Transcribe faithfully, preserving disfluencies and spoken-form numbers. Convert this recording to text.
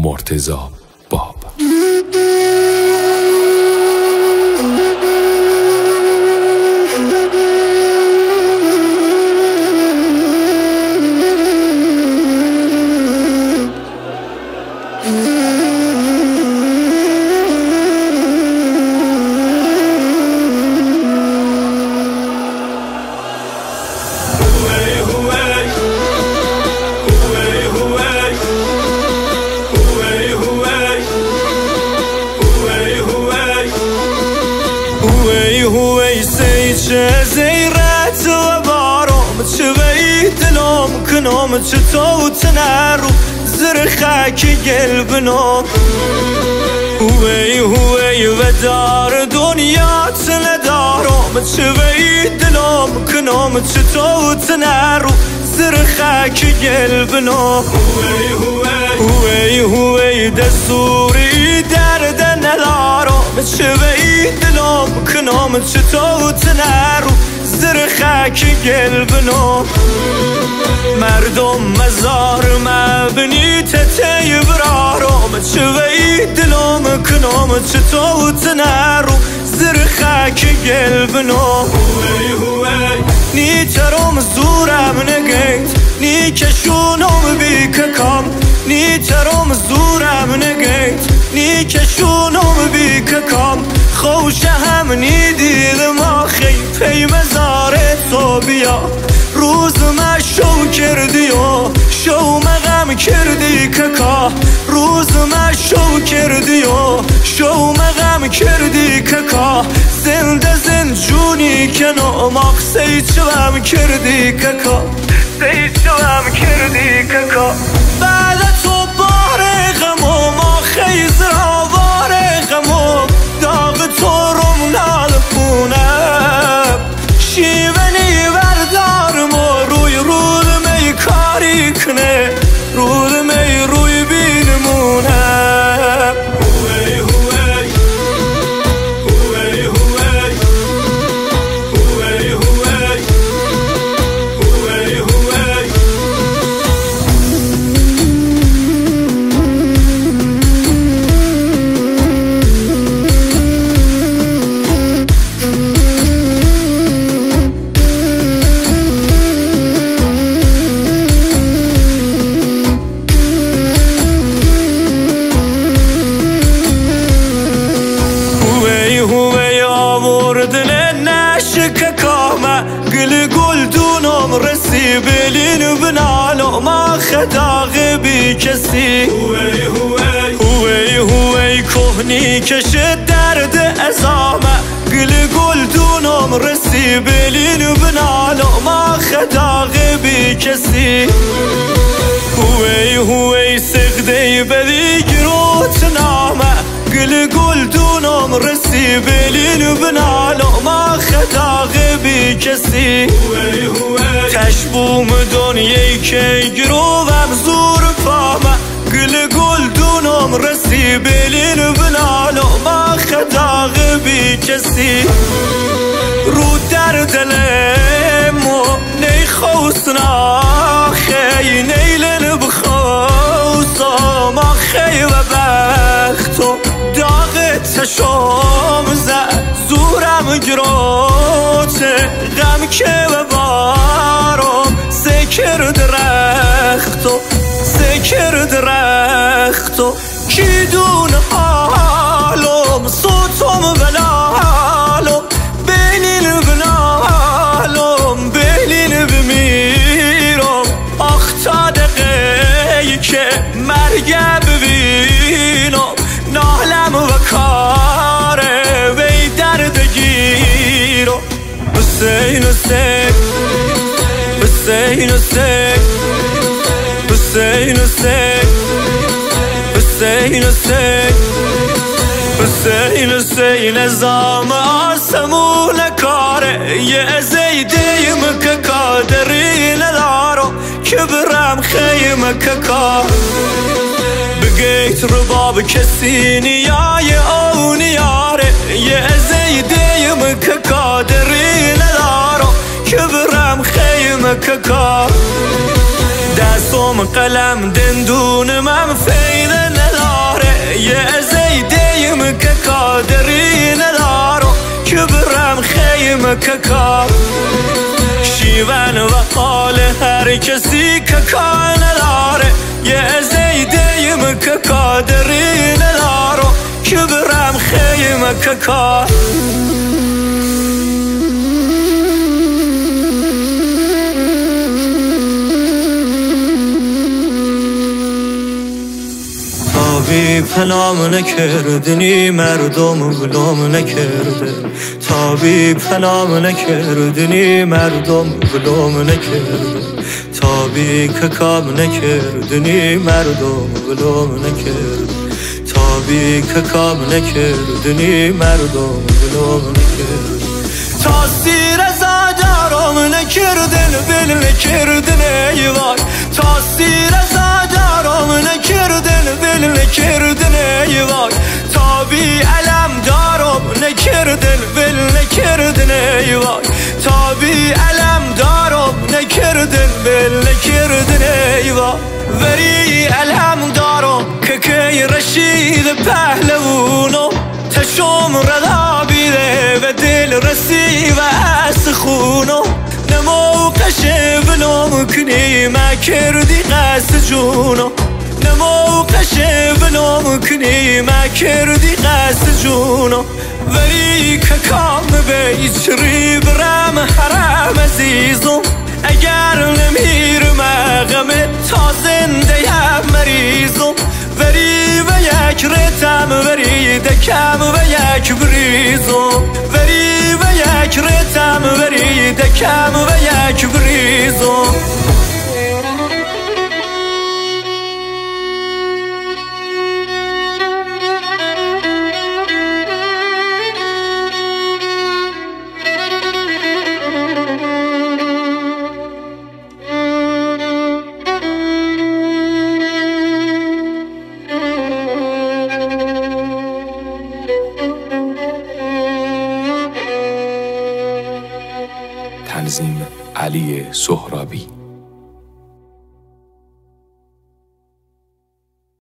مرتضی باب. زيرت وبارم شويت لوم كنوم شتوت نارو زرخك قلبنوم هوي هوي ودار دنيا تندارم شويت لوم كنوم شتوت نارو زرخك قلبنوم هوي هوي هوي دستوري درد ندارم شويت لوم كنوم شتوت نارو زرخك قلبنو مردم مزار مبني تتي برارم شويت لوم كنوم شتوت نارو زرخك قلبنو ني تروم زورم نگيت ني كشونم بيك كام ني تروم زورم نگيت ني كشونم بيك كام خوش هم نیدید ما خی پی مزار تو بیا روز ما شو کردی و شو مغم کردی که که روز ما شو کردی و شو مغم کردی که که زنده زند جونی که ناماق سیچوام کردی که که سیچوام کردی که که بعد تو باره غمو ما خیز را باره غمو داغ تو روم نالپونم شیونی بردارم و روی رود می کاری کنه رود می روی بینمونم هوی هوی هوی هوی هوی هوی هوی رسی بلین بنالو ما خداغ بی کسی هوی هوی هوی هوی کهنی کشد درد ازامه گل گل دونم رسی بلین بنالو ما خداغ بی کسی هوی هوی سخدی بدی گروت نامه گل گل دونم رسی بلین بنالو ما خداغ بی کسی تشبوم دنیای که گروم زور پامه گل گل دونم رسی بلین بنالو ما خداغ بی کسی رو در دلمو نی خوصنا خی نیلن بخوصا ما خی و بختو داغ تشام زد زورم گروته غم که و بارم سکر درختو سکر درختو کی دون حالم صوتم بلالم بلین بلالم بلین بمیرم آخ تا دقیقی که مرگ ببینم نالم و کاره وی دردگیرم حسین حسین حسین حسین حسین حسین حسین حسین حسین حسین ازام آسمون کاره یه زیدیم که کادری ندارم که برم خیمه که کار بگیت رباب کسی نیای او نیاره یه زیدیم که کادری ندارم که برم خیمه که کار دستم قلم دندونم فیل ندارم ککا شیون و حال هر کسی ککا نداره یه زیدیم ککا دری ندارو که برم خیم ککا تابی پنام نکردنی مردم گلوم نکرده تابی پنام نکردنی مردم گلوم نکرده تابی ککام نکردنی مردم گلوم نکرده تابی ککام نکردنی مردم گلوم نکرده تاثیر زادارم نکردن بل نکردن ای وای تاثیر زادارم نکردن بل نکردن ای وای تابی علم دارم نکردن بل نکردن ای وای تابی علم دارم نکردن بل نکردن ای وای وری علم دارم که کی رشید پهلوونو تشم ردا بیده و دل رسی و اسخونو نموقش بلوم کنی ما کردی قصد جونو نموقش بلوم کنی ما کردی قصد جونو ولی ککام بیچری برم حرم عزیزم اگر نمیرم غم تا زنده یم مریضم وری و یک رتم وری دکم و یک بریزم وری و یک رتم وری دکم و یک بریزم تنظیم علی سهرابی.